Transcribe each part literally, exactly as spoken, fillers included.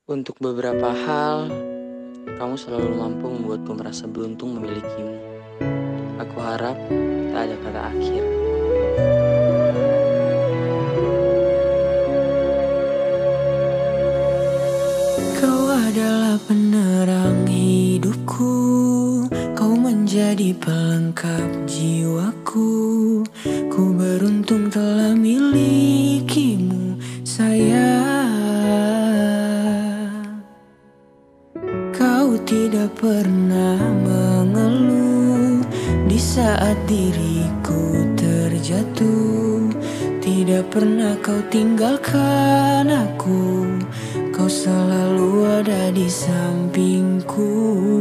Untuk beberapa hal, kamu selalu mampu membuatku merasa beruntung memilikimu. Aku harap tak ada kata akhir. Kau adalah penerang hidupku, kau menjadi pelengkap jiwaku. Ku beruntung telah milikimu, sayang. Kau tidak pernah mengeluh di saat diriku terjatuh. Tidak pernah kau tinggalkan aku, kau selalu ada di sampingku.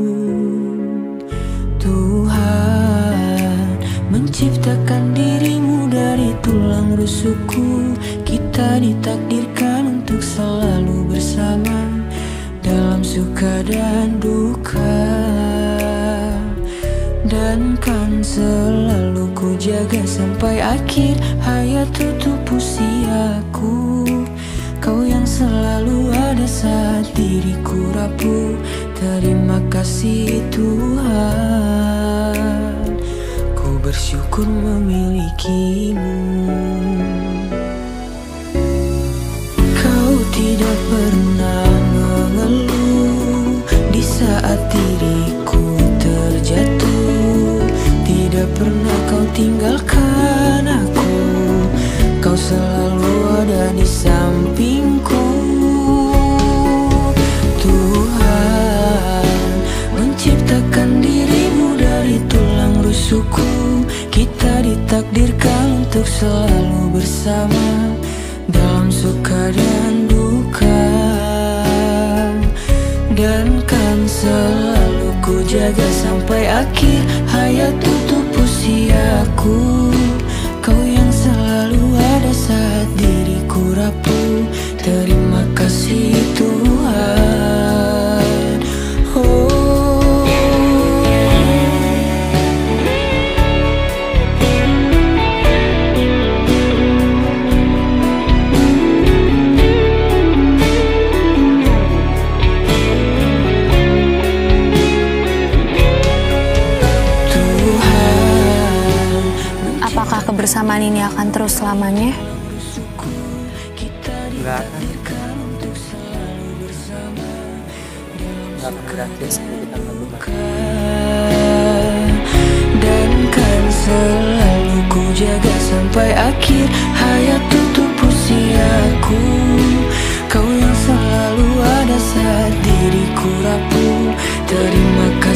Tuhan menciptakan dirimu dari tulang rusukku. Kita ditakdirkan untuk selalu bersama dalam suka dan duka, dan kan selalu ku jaga sampai akhir hayat tutup usiaku. Kau yang selalu ada saat diriku rapuh. Terima kasih Tuhan, ku bersyukur memilikimu. Kau tidak pernah mengeluh di saat diriku terjatuh. Tidak pernah kau tinggalkan aku, kau selalu ada di sampingku. Tuhan menciptakan dirimu dari tulang rusukku. Kita ditakdirkan untuk selalu bersama dalam suka dan duka, dan kan selalu ku jaga sampai akhir hayat tutup usiaku. Kau yang selalu ada saat diriku rapuh. Terima kasih Tuhan. Oh, apakah kebersamaan ini akan terus selamanya? Enggak akan. Enggak akan berakhir sampai kita melupakan. dan kan selalu ku jaga sampai akhir hayat tutup usiaku. Kau yang selalu ada saat diriku rapuh. Terima kasih